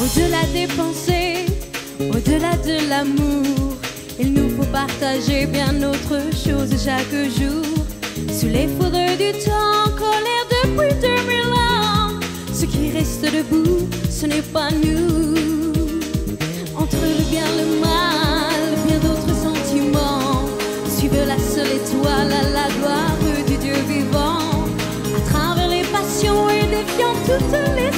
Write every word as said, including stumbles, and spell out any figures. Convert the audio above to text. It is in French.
Au-delà des pensées, au-delà de l'amour, il nous faut partager bien autre chose chaque jour. Sous les foudres du temps, en colère depuis deux mille ans, ce qui reste debout, ce n'est pas nous. Entre le bien et le mal, bien d'autres sentiments suivent la seule étoile à la gloire du Dieu vivant. À travers les passions et défiant toutes les